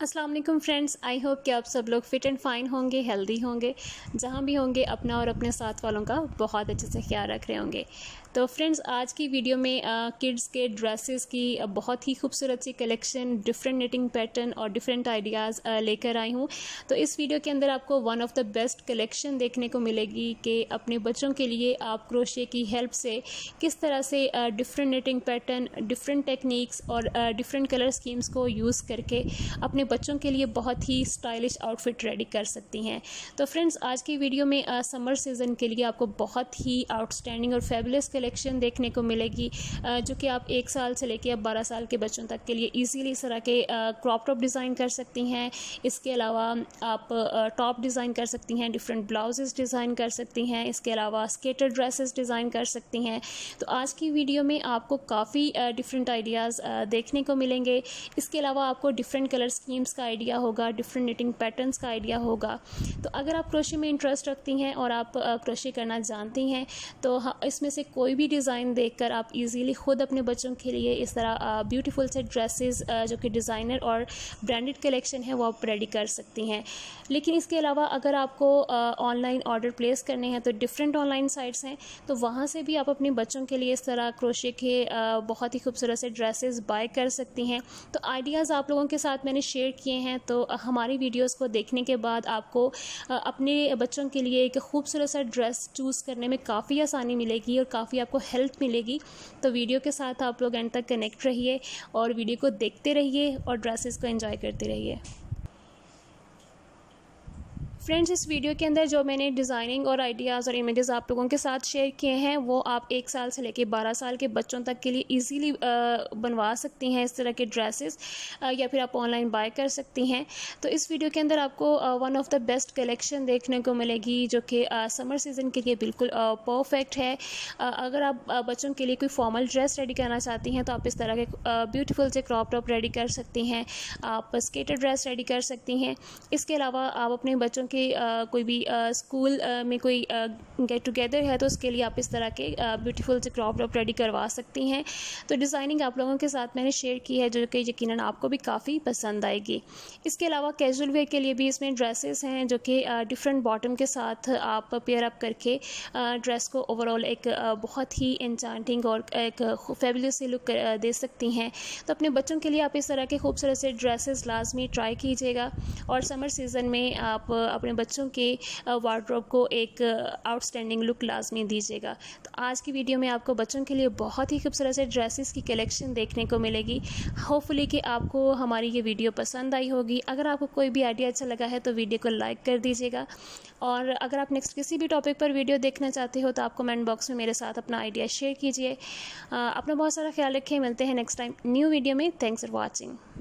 अस्सलाम वालेकुम friends, I hope कि आप सब लोग फ़िट एंड फ़ाइन होंगे, हेल्दी होंगे। जहाँ भी होंगे अपना और अपने साथ वालों का बहुत अच्छे से ख्याल रख रहे होंगे। तो फ्रेंड्स, आज की वीडियो में किड्स के ड्रेसेस की बहुत ही खूबसूरत सी कलेक्शन, डिफरेंट निटिंग पैटर्न और डिफरेंट आइडियाज़ लेकर आई हूँ। तो इस वीडियो के अंदर आपको one of the best collection देखने को मिलेगी कि अपने बच्चों के लिए आप क्रोशे की हेल्प से किस तरह से different knitting pattern, different techniques और डिफरेंट कलर स्कीम्स को यूज़ करके अपने बच्चों के लिए बहुत ही स्टाइलिश आउटफिट रेडी कर सकती हैं। तो फ्रेंड्स, आज की वीडियो में समर सीज़न के लिए आपको बहुत ही आउटस्टैंडिंग और फेबुलस कलेक्शन देखने को मिलेगी, जो कि आप 1 साल से लेकर 12 साल के बच्चों तक के लिए इजीली इस तरह के क्रॉप टॉप डिज़ाइन कर सकती हैं। इसके अलावा आप टॉप डिज़ाइन कर सकती हैं, डिफरेंट ब्लाउजेस डिज़ाइन कर सकती हैं। इसके अलावा स्केटर ड्रेसेस डिज़ाइन कर सकती हैं। तो आज की वीडियो में आपको काफ़ी डिफरेंट आइडियाज़ देखने को मिलेंगे। इसके अलावा आपको डिफरेंट कलर स्कीम्स का आइडिया होगा, डिफरेंट निटिंग पैटर्न्स का आइडिया होगा। तो अगर आप क्रोशे में इंटरेस्ट रखती हैं और आप क्रोशे करना जानती हैं तो इसमें से कोई भी डिज़ाइन देखकर आप इजीली खुद अपने बच्चों के लिए इस तरह ब्यूटीफुल से ड्रेसेस जो कि डिज़ाइनर और ब्रांडेड कलेक्शन है वो आप रेडी कर सकती हैं। लेकिन इसके अलावा अगर आपको ऑनलाइन ऑर्डर प्लेस करने हैं तो डिफरेंट ऑनलाइन साइट्स हैं, तो वहाँ से भी आप अपने बच्चों के लिए इस तरह क्रोशे के बहुत ही खूबसूरत से ड्रेसेस बाय कर सकती हैं। तो आइडियाज़ आप लोगों के साथ मैंने शेयर किए हैं। तो हमारी वीडियोस को देखने के बाद आपको अपने बच्चों के लिए एक खूबसूरत सा ड्रेस चूज़ करने में काफ़ी आसानी मिलेगी और काफ़ी आपको हेल्प मिलेगी। तो वीडियो के साथ आप लोग एंड तक कनेक्ट रहिए और वीडियो को देखते रहिए और ड्रेसेस को एंजॉय करते रहिए। फ्रेंड्स, इस वीडियो के अंदर जो मैंने डिज़ाइनिंग और आइडियाज़ और इमेजेस आप लोगों के साथ शेयर किए हैं वो आप 1 साल से लेकर 12 साल के बच्चों तक के लिए इजीली बनवा सकती हैं इस तरह के ड्रेसेस, या फिर आप ऑनलाइन बाय कर सकती हैं। तो इस वीडियो के अंदर आपको one of the best collection देखने को मिलेगी जो कि समर सीज़न के लिए बिल्कुल परफेक्ट है। अगर आप बच्चों के लिए कोई फॉर्मल ड्रेस रेडी करना चाहती हैं तो आप इस तरह के ब्यूटीफुल से क्रॉप टॉप रेडी कर सकती हैं, आप स्केटर ड्रेस रेडी कर सकती हैं। इसके अलावा आप अपने बच्चों कोई भी स्कूल में कोई गेट टुगेदर है तो उसके लिए आप इस तरह के ब्यूटीफुल से क्रॉप टॉप रेडी करवा सकती हैं। तो डिज़ाइनिंग आप लोगों के साथ मैंने शेयर की है जो कि यकीनन आपको भी काफ़ी पसंद आएगी। इसके अलावा कैजुअल वेयर के लिए भी इसमें ड्रेसेस हैं जो कि डिफरेंट बॉटम के साथ आप पेयर अप करके ड्रेस को ओवरऑल एक बहुत ही एन्चांटिंग और एक फेबुलस सी लुक दे सकती हैं। तो अपने बच्चों के लिए आप इस तरह के खूबसूरत से ड्रेसेस लाजमी ट्राई कीजिएगा और समर सीज़न में आप अपने बच्चों के वार्डरोब को एक आउटस्टैंडिंग लुक लाजमी दीजिएगा। तो आज की वीडियो में आपको बच्चों के लिए बहुत ही खूबसूरत से ड्रेसेस की कलेक्शन देखने को मिलेगी। होपफुली कि आपको हमारी ये वीडियो पसंद आई होगी। अगर आपको कोई भी आइडिया अच्छा लगा है तो वीडियो को लाइक कर दीजिएगा और अगर आप नेक्स्ट किसी भी टॉपिक पर वीडियो देखना चाहते हो तो आप कमेंट बॉक्स में मेरे साथ अपना आइडिया शेयर कीजिए। अपना बहुत सारा ख्याल रखें। मिलते हैं नेक्स्ट टाइम न्यू वीडियो में। Thanks for watching.